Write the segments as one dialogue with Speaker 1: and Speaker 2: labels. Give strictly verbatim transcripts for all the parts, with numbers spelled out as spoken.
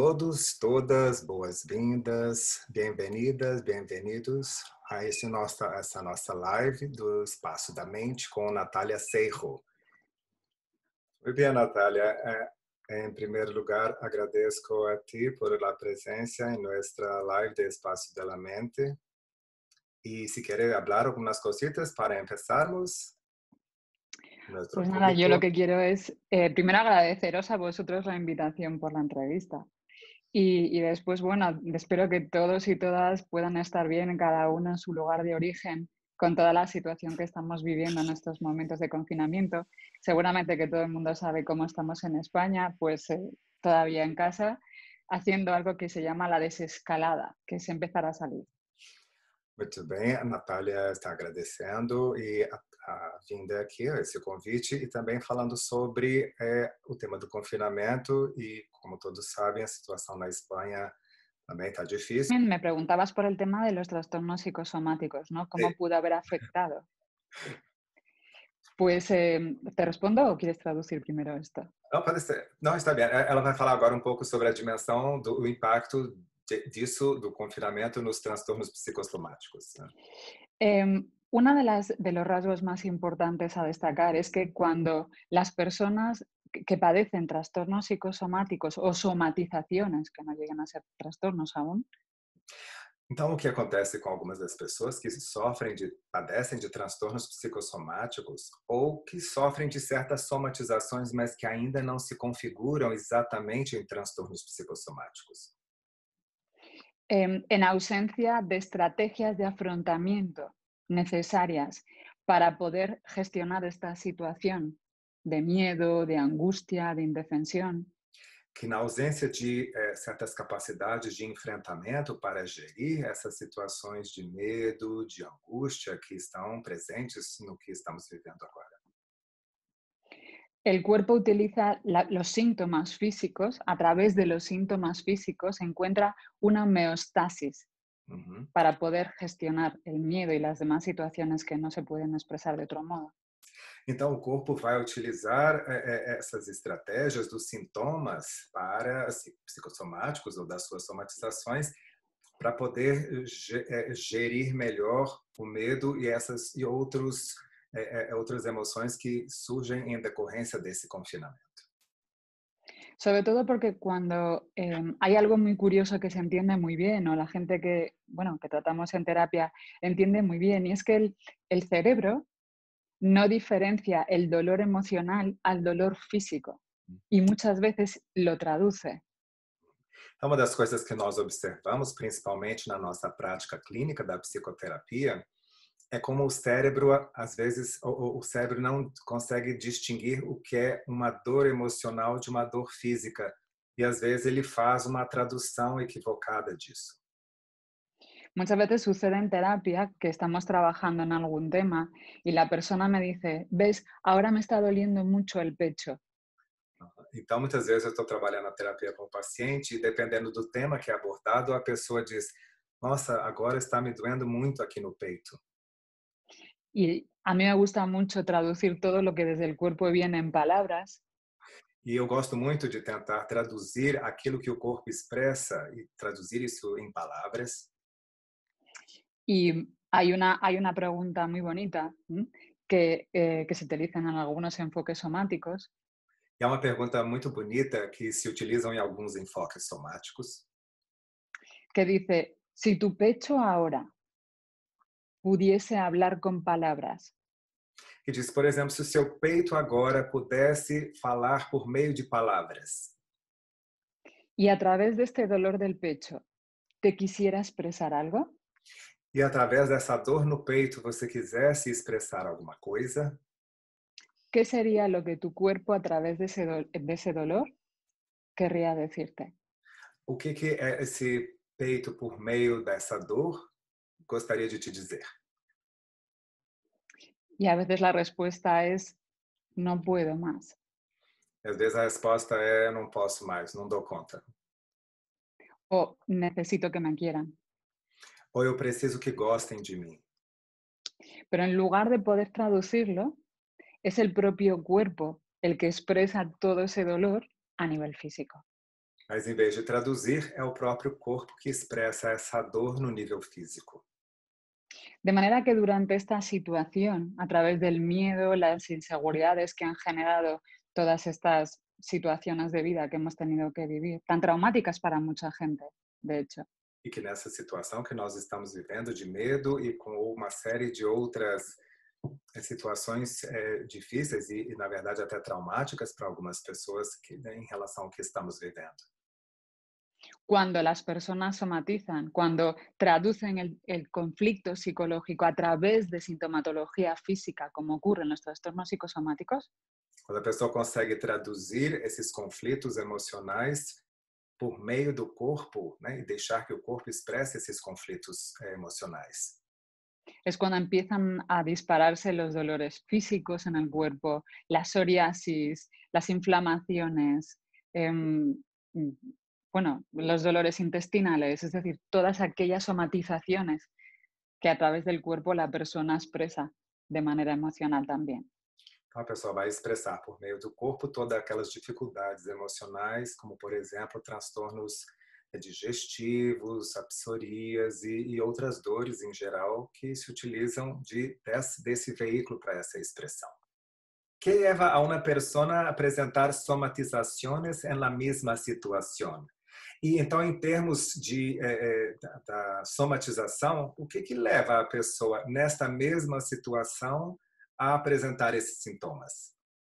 Speaker 1: todos, todas, boas-vindas, bem-vindas, bem-vindos a esse nossa, essa nossa live do Espaço da Mente com Natália Seijo. Muy bien, Natália. Eh, em primeiro lugar, agradeço a ti por a presença em nossa live de Espaço da Mente. E se quer falar algumas cositas para empezarmos, nuestro
Speaker 2: Pues nada, yo lo
Speaker 1: público.
Speaker 2: que quiero es, eh, primero agradeceros a vosotros la invitación por la entrevista. Y, y después, bueno, espero que todos y todas puedan estar bien, cada uno en su lugar de origen, con toda la situación que estamos viviendo en estos momentos de confinamiento. Seguramente que todo el mundo sabe cómo estamos en España, pues eh, todavía en casa, haciendo algo que se llama la desescalada, que es empezar a salir.
Speaker 1: Muito bem, a Natália está agradecendo e a, a vinda aqui, esse convite, e também falando sobre é, o tema do confinamento e, como todos sabem, a situação na Espanha também está difícil.
Speaker 2: Me preguntabas por el tema de los trastornos psicosomáticos, ¿no? ¿Cómo pudo haber afectado? Pues, eh, ¿te respondo o quieres traducir primero esto?
Speaker 1: Não, pode ser. Não, está bem. Ela vai falar agora um pouco sobre a dimensão do impacto de, disso, do confinamento, nos transtornos psicossomáticos. Né?
Speaker 2: Eh, una de, las, de los rasgos más importantes a destacar es que cuando las personas que, que padecen trastornos psicosomáticos o somatizaciones, que no llegan a ser trastornos aún,
Speaker 1: Então, o que acontece com algumas das pessoas que sofrem de, padecem de transtornos psicossomáticos ou que sofrem de certas somatizações, mas que ainda não se configuram exatamente em transtornos psicossomáticos?
Speaker 2: eh, en ausencia de estrategias de afrontamiento necesarias para poder gestionar esta situación de miedo, de angustia, de indefensión,
Speaker 1: Que na ausência de eh, certas capacidades de enfrentamento para gerir essas situações de medo, de angústia que estão presentes no que estamos vivendo agora.
Speaker 2: el cuerpo utiliza la, los síntomas físicos, a través de los síntomas físicos encuentra una homeostasis
Speaker 1: Uhum.
Speaker 2: para poder gestionar el miedo y las demás situaciones que no se pueden expresar de otro modo.
Speaker 1: Então, o corpo vai utilizar eh, eh, essas estratégias dos sintomas para assim, psicossomáticos ou das suas somatizações para poder ge- eh, gerir melhor o medo e essas e outros eh, eh, outras emoções que surgem em decorrência desse confinamento.
Speaker 2: Sobre todo porque cuando eh, hay algo muy curioso que se entiende muy bien, o la gente que, bueno, que tratamos en terapia entiende muy bien, y es que el, el cerebro no diferencia el dolor emocional al dolor físico y muchas veces lo traduce.
Speaker 1: Então, uma das coisas que nós observamos, principalmente na nossa prática clínica da psicoterapia, é como o cérebro, às vezes, o, o cérebro não consegue distinguir o que é uma dor emocional de uma dor física. E, às vezes, ele faz uma tradução equivocada disso.
Speaker 2: Muchas veces sucede en terapia que estamos trabajando en algún tema y la persona me dice, ves, ahora me está doliendo mucho el pecho.
Speaker 1: Então, muitas vezes, eu estou trabalhando na terapia com o paciente e, dependendo do tema que é abordado, a pessoa diz, nossa, agora está me doendo muito aqui no peito.
Speaker 2: Y a mí me gusta mucho traducir todo lo que desde el cuerpo viene en palabras.
Speaker 1: E eu gosto muito de tentar traduzir aquilo que o corpo expressa e traduzir isso em palavras.
Speaker 2: Y hay una, hay una pregunta muy bonita ¿m? que, eh, que se utiliza en algunos enfoques somáticos,
Speaker 1: E é uma pergunta muito bonita que se utilizam em alguns enfoques somáticos,
Speaker 2: que dice, si tu pecho ahora pudiese hablar con palabras,
Speaker 1: que diz, por exemplo, se o seu peito agora pudesse falar por meio de palavras
Speaker 2: y a través de este dolor del pecho te quisiera expresar algo,
Speaker 1: e através dessa dor no peito você quisesse expressar alguma coisa,
Speaker 2: ¿qué sería lo que tu cuerpo a través de ese, do- de ese dolor querría decirte?
Speaker 1: o que que é esse peito por meio dessa dor gostaria de te dizer?
Speaker 2: Y a veces la respuesta es, no puedo más,
Speaker 1: Às vezes a resposta é não posso mais, não dou conta.
Speaker 2: o necesito que me quieran.
Speaker 1: Ou eu preciso que gostem de mim.
Speaker 2: Pero en lugar de poder traducirlo, es el propio cuerpo el que expresa todo ese dolor a nivel físico.
Speaker 1: Mas em vez de traduzir, é o próprio corpo que expressa essa dor no nível físico.
Speaker 2: De manera que durante esta situación, a través del miedo, las inseguridades que han generado todas estas situaciones de vida que hemos tenido que vivir, tan traumáticas para mucha gente, de hecho.
Speaker 1: E que nessa situação que nós estamos vivendo de medo e com uma série de outras eh, situações eh, difíceis e, e, na verdade, até traumáticas para algumas pessoas que, né, em relação ao que estamos vivendo.
Speaker 2: Cuando las personas somatizan, cuando traducen el, el conflicto psicológico a través de sintomatología física, como ocurre en los trastornos psicosomáticos,
Speaker 1: Quando a pessoa consegue traduzir esses conflitos emocionais por meio do corpo, né, e deixar que o corpo expresse esses conflitos eh, emocionais.
Speaker 2: es cuando empiezan a dispararse los dolores físicos en el cuerpo, la psoriasis, las inflamaciones, em, mm, bueno, los dolores intestinales, es decir, todas aquellas somatizaciones que a través del cuerpo la persona expresa de manera emocional también.
Speaker 1: Então, a pessoa vai expressar por meio do corpo todas aquelas dificuldades emocionais, como, por exemplo, transtornos eh, digestivos, apsorias e, e outras dores em geral que se utilizam de, desse, desse veículo para essa expressão. Que leva a uma pessoa a apresentar somatizações em la mesma situação. E então, em termos de, eh, da, da somatização, o que, que leva a pessoa, nesta mesma situação, a apresentar esses sintomas?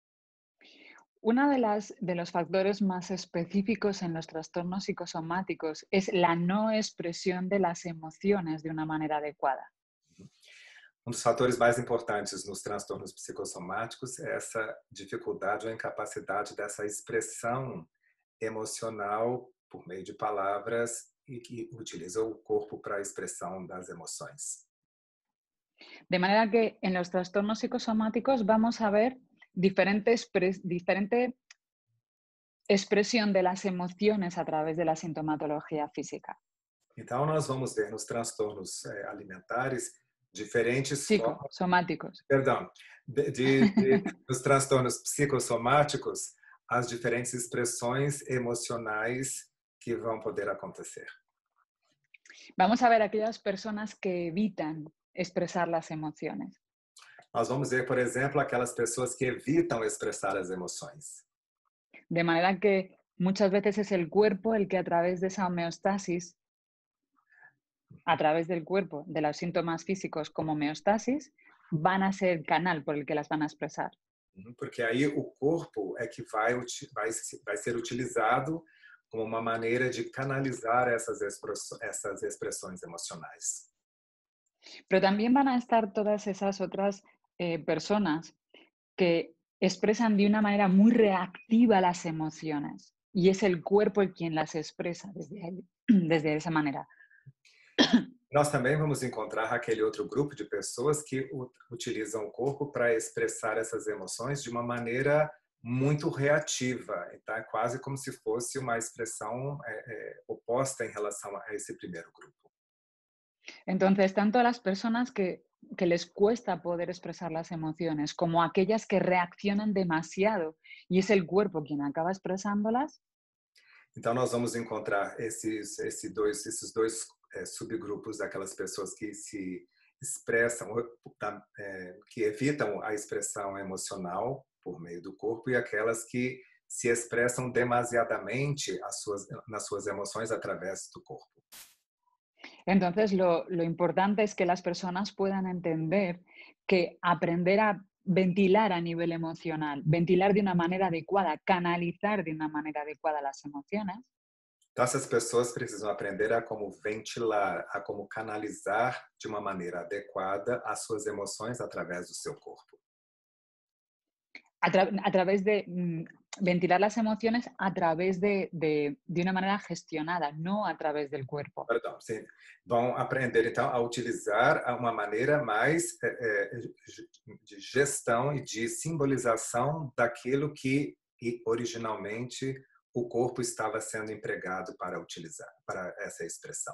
Speaker 2: Uno de, las, de los factores más específicos en los trastornos psicosomáticos es la no expresión de las emociones de una manera adecuada.
Speaker 1: Um dos fatores mais importantes nos transtornos psicossomáticos é essa dificuldade ou incapacidade dessa expressão emocional por meio de palavras e que utiliza o corpo para a expressão das emoções.
Speaker 2: De manera que en los trastornos psicosomáticos vamos a ver diferentes diferente expresión de las emociones a través de la sintomatología física.
Speaker 1: Então, nós vamos ver nos transtornos eh, alimentares diferentes formas,
Speaker 2: Psicosomáticos.
Speaker 1: perdão, de, de, de, nos transtornos psicossomáticos, as diferentes expressões emocionais que vão poder acontecer.
Speaker 2: Vamos a ver aquellas personas que evitan expresar las emociones.
Speaker 1: Nós vamos ver, por exemplo, aquelas pessoas que evitam expressar as emoções.
Speaker 2: De manera que muchas veces es el cuerpo el que a través de esa homeostasis, a través del cuerpo, de los síntomas físicos como homeostasis, van a ser el canal por el que las van a expresar.
Speaker 1: Porque aí o corpo é que vai, vai, vai ser utilizado como uma maneira de canalizar essas expressões, essas expressões emocionais.
Speaker 2: Pero también van a estar todas esas otras eh, personas que expresan de una manera muy reactiva las emociones y es el cuerpo el quien las expresa desde, ahí, desde esa manera.
Speaker 1: Nós também vamos encontrar aquele outro grupo de pessoas que utilizam o corpo para expressar essas emoções de uma maneira muito reativa. Então, é quase como se fosse uma expressão é, é, oposta em relação a esse primeiro grupo.
Speaker 2: Entonces, tanto las personas que, que les cuesta poder expresar las emociones como aquellas que reaccionan demasiado y es el cuerpo quien acaba expresándolas.
Speaker 1: Então, nós vamos encontrar esses, esses dois, esses dois é, subgrupos daquelas pessoas que se expressam, é, que evitam a expressão emocional por meio do corpo e aquelas que se expressam demasiadamente as suas, nas suas emoções através do corpo.
Speaker 2: Entonces, lo, lo importante es que las personas puedan entender que aprender a ventilar a nivel emocional, ventilar de una manera adecuada, canalizar de una manera adecuada las emociones.
Speaker 1: Então, essas pessoas precisam aprender a como ventilar, a como canalizar de uma maneira adequada as suas emoções através do seu corpo.
Speaker 2: A, tra a través de mm, ventilar las emociones a través de, de, de una manera gestionada, no a través del cuerpo.
Speaker 1: Perdão, sim. Vão aprender, então, a utilizar uma maneira mais é, é, de gestão e de simbolização daquilo que originalmente o corpo estava sendo empregado para utilizar, para essa expressão.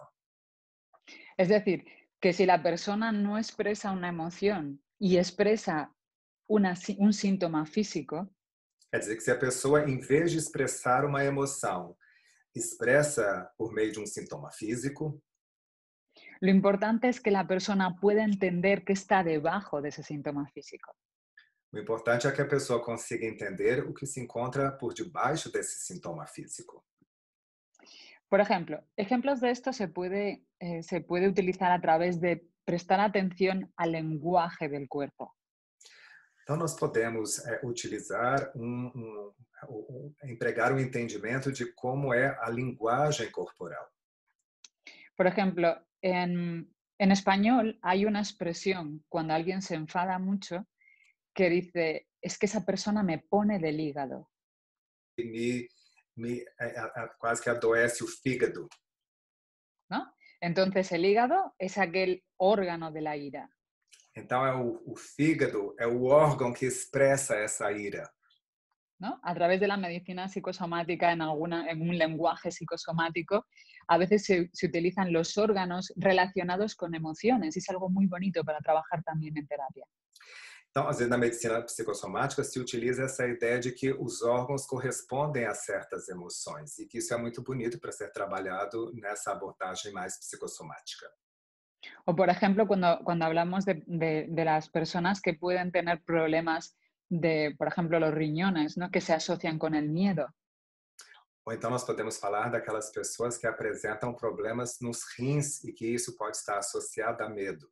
Speaker 2: Es decir, que si la persona no expresa una emoción y expresa una, un síntoma físico,
Speaker 1: quer dizer que se a pessoa, em vez de expressar uma emoção, expressa por meio de um sintoma físico.
Speaker 2: Lo importante es que la persona pueda entender qué está debajo de ese síntoma físico.
Speaker 1: O importante é que a pessoa consiga entender o que se encontra por debaixo desse sintoma físico.
Speaker 2: Por ejemplo, ejemplos de esto se puede, eh, se puede utilizar a través de prestar atención al lenguaje del cuerpo.
Speaker 1: Então, nós podemos é, utilizar, um, um, um, empregar um entendimento de como é a linguagem corporal.
Speaker 2: Por ejemplo, en, en español hay una expresión cuando alguien se enfada mucho que dice, es que esa persona me pone del hígado.
Speaker 1: E me, me é, é, quase que adoece o fígado.
Speaker 2: ¿No? Entonces, el hígado es aquel órgano de la ira.
Speaker 1: Então, é o, o fígado é o órgão que expressa essa ira.
Speaker 2: ¿No? A través de la medicina psicosomática, en, alguna, en un lenguaje psicosomático, a veces se, se utilizan los órganos relacionados con emociones y es algo muy bonito para trabajar también en terapia.
Speaker 1: Então, às vezes, na medicina psicossomática se utiliza essa ideia de que os órgãos correspondem a certas emoções e que isso é muito bonito para ser trabalhado nessa abordagem mais psicossomática.
Speaker 2: O, por ejemplo, cuando, cuando hablamos de, de, de las personas que pueden tener problemas de, por ejemplo, los riñones, ¿no? Que se asocian con el miedo.
Speaker 1: Ou então nós podemos falar daquelas pessoas que apresentam problemas nos rins e que isso pode estar associado a medo.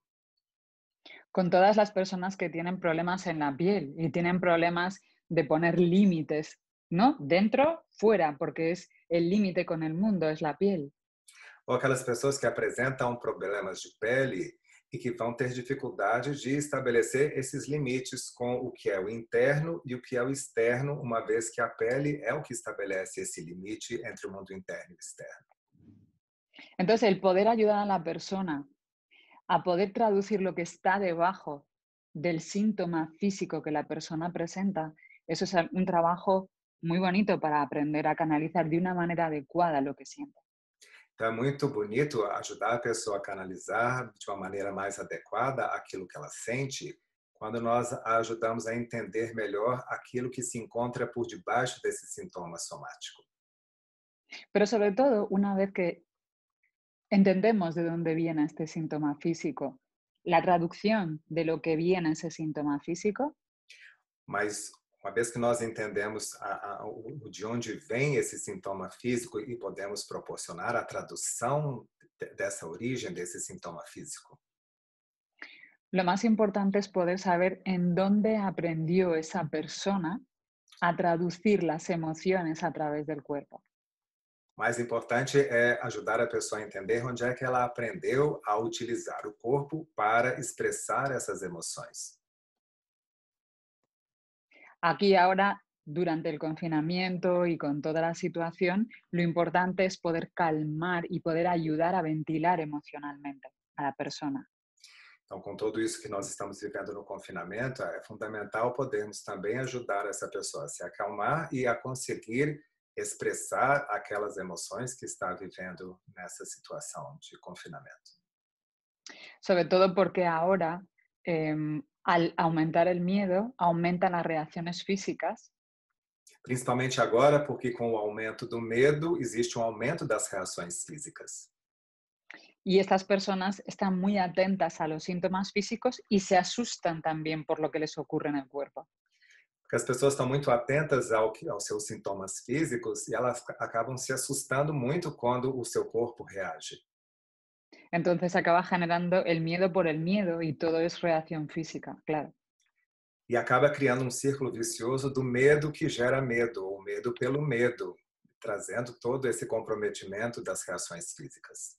Speaker 2: Con todas las personas que tienen problemas en la piel y tienen problemas de poner límites, ¿no? Dentro, fuera, porque es el límite con el mundo, es la piel.
Speaker 1: Ou aquelas pessoas que apresentam problemas de pele e que vão ter dificuldade de estabelecer esses limites com o que é o interno e o que é o externo, uma vez que a pele é o que estabelece esse limite entre o mundo interno e o externo.
Speaker 2: Entonces, el poder ayudar a la persona a poder traducir lo que está debajo del síntoma físico que la persona presenta, eso es un trabajo muy bonito para aprender a canalizar de una manera adecuada lo que siente.
Speaker 1: Então é muito bonito ajudar a pessoa a canalizar de uma maneira mais adequada aquilo que ela sente, quando nós a ajudamos a entender melhor aquilo que se encontra por debaixo desse sintoma somático.
Speaker 2: Pero sobre todo, una vez que entendemos de dónde viene este síntoma físico, la traducción de lo que viene ese síntoma físico.
Speaker 1: Mas uma vez que nós entendemos a, a, o, de onde vem esse sintoma físico e podemos proporcionar a tradução de, dessa origem desse sintoma físico.
Speaker 2: Lo más importante es poder saber en dónde aprendió esa persona a traducir las emociones a través del cuerpo.
Speaker 1: Mais importante é ajudar a pessoa a entender onde é que ela aprendeu a utilizar o corpo para expressar essas emoções.
Speaker 2: Aquí ahora, durante el confinamiento y con toda la situación, lo importante es poder calmar y poder ayudar a ventilar emocionalmente a la persona.
Speaker 1: Então, com tudo isso que nós estamos vivendo no confinamento, é fundamental podermos também ajudar essa pessoa a se acalmar e a conseguir expressar aquelas emoções que está vivendo nessa situação de confinamento.
Speaker 2: Sobre todo porque ahora, eh, al aumentar el miedo, aumentan las reacciones físicas.
Speaker 1: Principalmente agora, porque com o aumento do medo, existe um aumento das reações físicas.
Speaker 2: Y estas personas están muy atentas a los síntomas físicos y se asustan también por lo que les ocurre en el cuerpo.
Speaker 1: Porque as pessoas estão muito atentas ao que, aos seus sintomas físicos e elas acabam se assustando muito quando o seu corpo reage.
Speaker 2: Entonces acaba generando el miedo por el miedo y todo es reacción física, claro.
Speaker 1: E acaba criando um círculo vicioso do medo que gera medo, ou medo pelo medo, trazendo todo esse comprometimento das reações físicas.